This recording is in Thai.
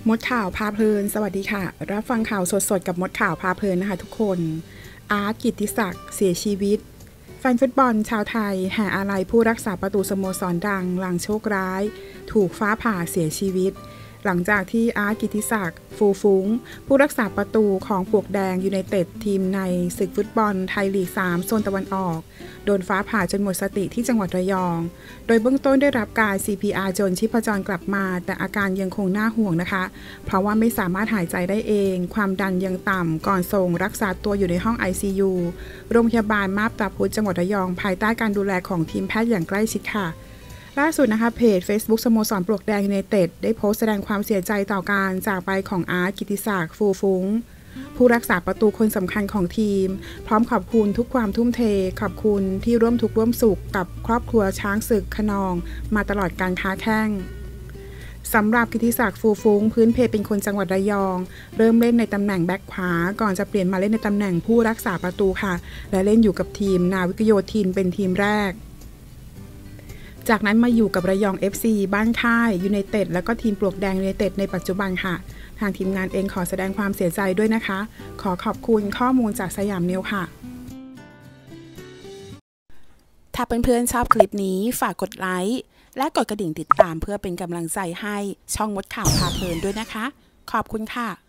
มดข่าวพาเพลินสวัสดีค่ะรับฟังข่าวสดๆกับมดข่าวพาเพลินนะคะทุกคนอาร์ตกิตติศักดิ์เสียชีวิตแฟนฟุตบอลชาวไทยแห่อาลัยผู้รักษาประตูสโมสรดังหลังโชคร้ายถูกฟ้าผ่าเสียชีวิตหลังจากที่อาร์ตกิตติศักดิ์ฟูฟุ้งผู้รักษาประตูของปลวกแดงยูไนเต็ดทีมในศึกฟุตบอลไทยลีก3โซนตะวันออกโดนฟ้าผ่าจนหมดสติที่จังหวัดระยองโดยเบื้องต้นได้รับการ CPR จนชีพจรกลับมาแต่อาการยังคงน่าห่วงนะคะเพราะว่าไม่สามารถหายใจได้เองความดันยังต่ำก่อนส่งรักษาตัวอยู่ในห้อง ICU โรงพยาบาลมาบตาพุธจังหวัดระยองภายใต้การดูแลของทีมแพทย์อย่างใกล้ชิดค่ะล่าสุดนะคะเพจ Facebook สโมสรปลวกแดงยูไนเต็ดได้โพสต์แสดงความเสียใจต่อการจากไปของอาร์ตกิตติศักดิ์ฟูฟุ้งผู้รักษาประตูคนสำคัญของทีมพร้อมขอบคุณทุกความทุ่มเทขอบคุณที่ร่วมทุกข์ร่วมสุขกับครอบครัวช้างศึกขนองมาตลอดการค้าแข้งสำหรับกิตติศักดิ์ฟูฟุ้งพื้นเพเป็นคนจังหวัดระยองเริ่มเล่นในตำแหน่งแบ็คขวาก่อนจะเปลี่ยนมาเล่นในตำแหน่งผู้รักษาประตูค่ะและเล่นอยู่กับทีมนาวิกโยธินเป็นทีมแรกจากนั้นมาอยู่กับระยอง FC บ้านค่ายยูไนเต็ดแล้วก็ทีมปลวกแดงยูไนเต็ดในปัจจุบันค่ะทางทีมงานเองขอแสดงความเสียใจด้วยนะคะขอขอบคุณข้อมูลจากสยามนิวค่ะถ้าเพื่อนๆชอบคลิปนี้ฝากกดไลค์และกดกระดิ่งติดตามเพื่อเป็นกำลังใจให้ช่องมดข่าวพาเพลินด้วยนะคะขอบคุณค่ะ